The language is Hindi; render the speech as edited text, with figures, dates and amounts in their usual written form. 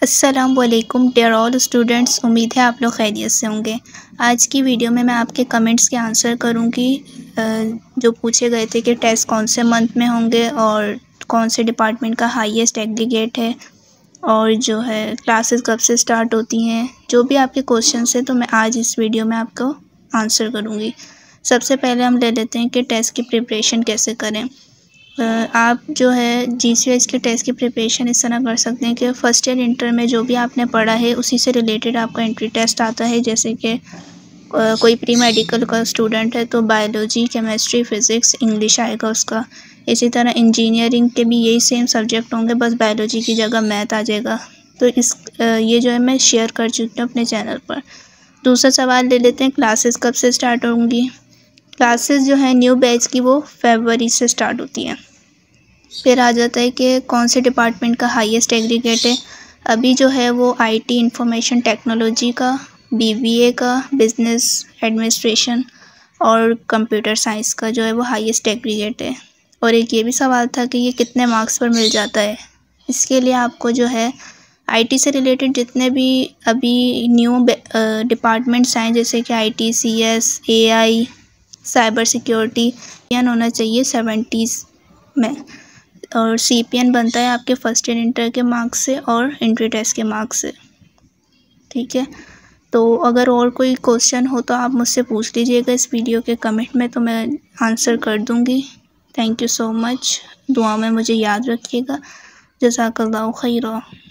अस्सलामुअलैकुम डियर ऑल स्टूडेंट्स, उम्मीद है आप लोग खैरियत से होंगे। आज की वीडियो में मैं आपके कमेंट्स के आंसर करूंगी जो पूछे गए थे कि टेस्ट कौन से मंथ में होंगे और कौन से डिपार्टमेंट का हाईएस्ट एग्रीगेट है और जो है क्लासेस कब से स्टार्ट होती हैं। जो भी आपके क्वेश्चन है तो मैं आज इस वीडियो में आपको आंसर करूँगी। सबसे पहले हम ले लेते हैं कि टेस्ट की प्रिपरेशन कैसे करें। आप जो है GCS के टेस्ट की प्रिपरेशन इस तरह कर सकते हैं कि फ़र्स्ट ईयर इंटर में जो भी आपने पढ़ा है उसी से रिलेटेड आपका एंट्री टेस्ट आता है। जैसे कि कोई प्री मेडिकल का स्टूडेंट है तो बायोलॉजी, केमिस्ट्री, फ़िज़िक्स, इंग्लिश आएगा उसका। इसी तरह इंजीनियरिंग के भी यही सेम सब्जेक्ट होंगे, बस बायोलॉजी की जगह मैथ आ जाएगा। तो ये जो है मैं शेयर कर चुकी हूँ अपने चैनल पर। दूसरा सवाल ले लेते हैं, क्लासेस कब से स्टार्ट होंगी। क्लासेस जो है न्यू बैच की वो फरवरी से स्टार्ट होती हैं। फिर आ जाता है कि कौन से डिपार्टमेंट का हाईएस्ट एग्रीगेट है। अभी जो है वो IT इंफॉर्मेशन टेक्नोलॉजी का, BBA का, बिज़नेस एडमिनिस्ट्रेशन और कंप्यूटर साइंस का जो है वो हाईएस्ट एग्रीगेट है। और एक ये भी सवाल था कि ये कितने मार्क्स पर मिल जाता है। इसके लिए आपको जो है IT से रिलेटेड जितने भी अभी न्यू डिपार्टमेंट्स आए जैसे कि IT, CS, AI, cyber security होना चाहिए 70s में, और CPN बनता है आपके फ़र्स्ट ईयर इंटर के मार्क्स से और एंट्री टेस्ट के मार्क्स से। ठीक है, तो अगर और कोई क्वेश्चन हो तो आप मुझसे पूछ लीजिएगा इस वीडियो के कमेंट में, तो मैं आंसर कर दूँगी। Thank you so much. दुआ में मुझे याद रखिएगा। जज़ाकल्लाहु खैरा।